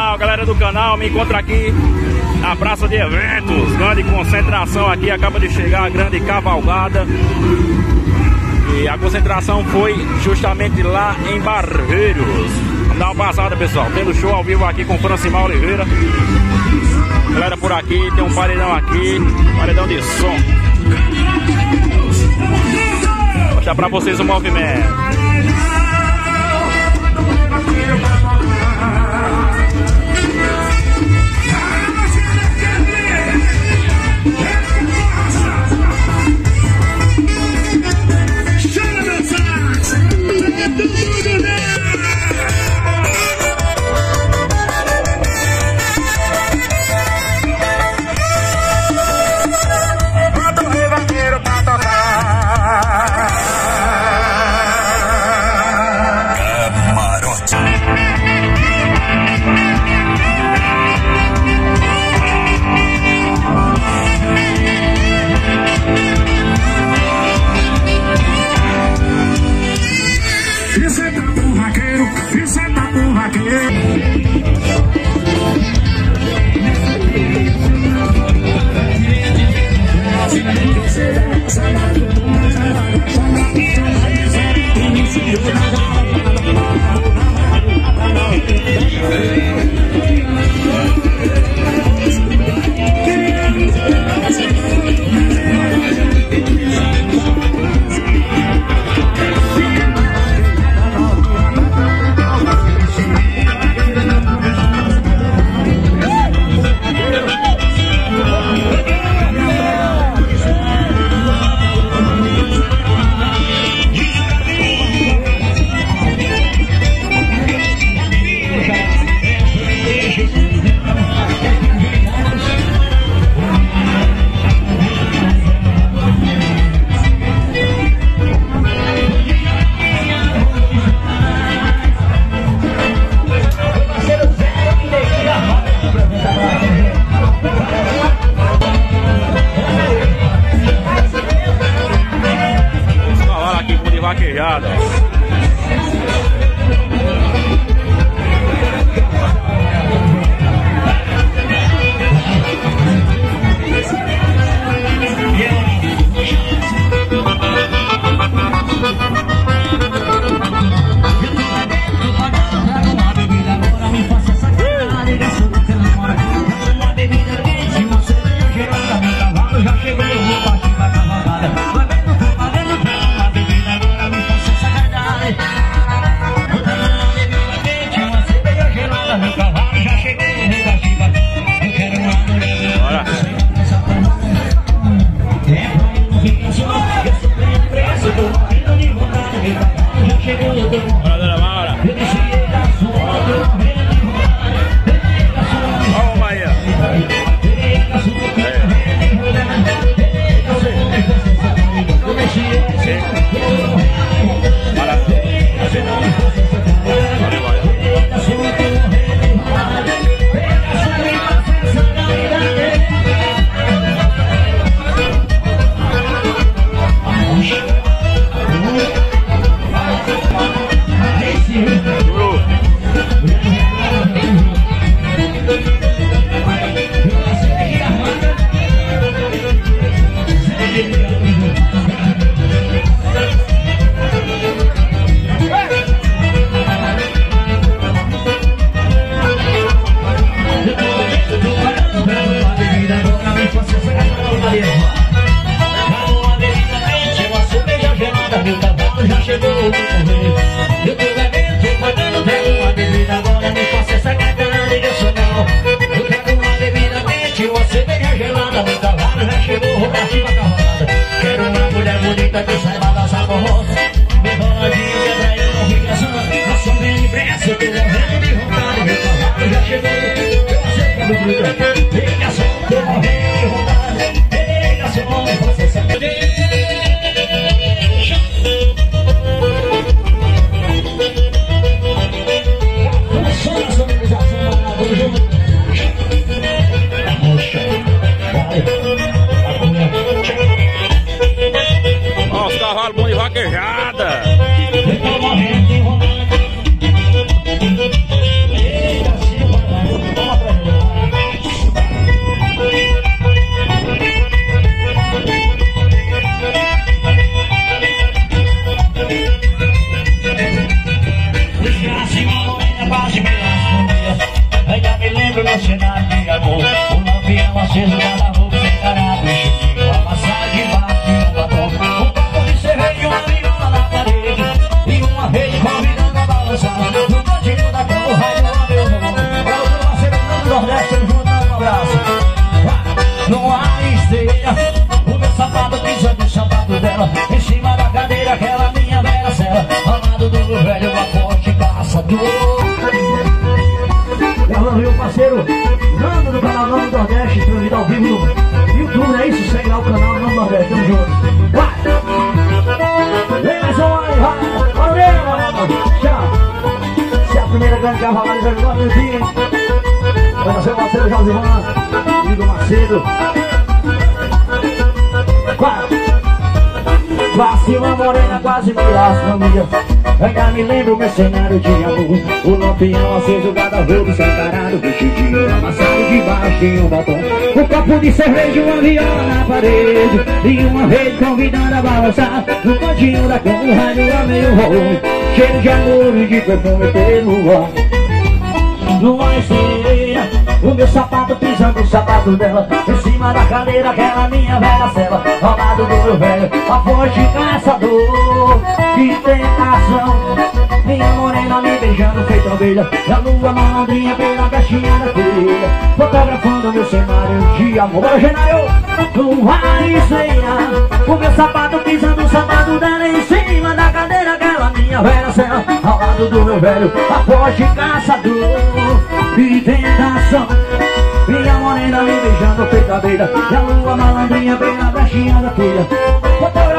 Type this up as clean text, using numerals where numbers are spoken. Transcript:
galera do canal, me encontra aqui na praça de eventos, grande concentração aqui, acaba de chegar a grande cavalgada. E a concentração foi justamente lá em Barreiros. Vamos dar uma passada, pessoal, tendo show ao vivo aqui com Francimar Oliveira. Galera por aqui, tem um paredão aqui, paredão de som. Vou mostrar pra vocês o movimento. Vaquejada. Check. lembro meu cenário de amor. O lampião aceso, guarda-roupa encarado, enxutinho, amassado de barco e um batom. Um copo de cerveja e uma viola na parede, e uma rede convidando a balançar. No cantinho da cama, o raio do meu amor. Pra outro parceiro do Nordeste, eu junto um abraço. Numa esteira, o meu sapato pisando o sapato dela, em cima da cadeira, aquela minha velha cela, ao lado do meu velho, uma forte caçador. Gravando meu parceiro Nando do canal Nando Nordeste, transmitido ao vivo no YouTube, não é isso? Segue lá o canal Nando Nordeste, tamo junto. Vai! Vem mais um aí, vai! Valeu! Tchau! Essa é a primeira grande cavalgada, já jogou no dia. Vai ser o parceiro Josivan, Igor Macedo. Vai! Quase uma morena, quase me laço, família. Ainda me lembro meu cenário de amor. O lampião aceso, guarda-roupa escancarado, vestidinho amassado de baixo e um batom. Um copo de cerveja, uma viola na parede, e uma rede convidando a balançar. No cantinho da cama, o rádio a meio volume, cheiro de amor e de perfume pelo ar. Numa esteira, o meu sapato pisando o sapato dela, em cima da cadeira, aquela minha velha cela, ao lado do meu velho, a forte caçador. Que tentação, minha morena me beijando feito abelha, e a lua malandrinha pela caixinha da telha, fotografando meu cenário de amor. Bora, Genário! Numa esteira, o meu sapato pisando o sapato dela, em cima da cadeira, aquela minha velha cela, ao lado do meu velho, a forte caçador. Que tentação, minha morena me beijando feito abelha, e a lua malandrinha pela caixinha da telha,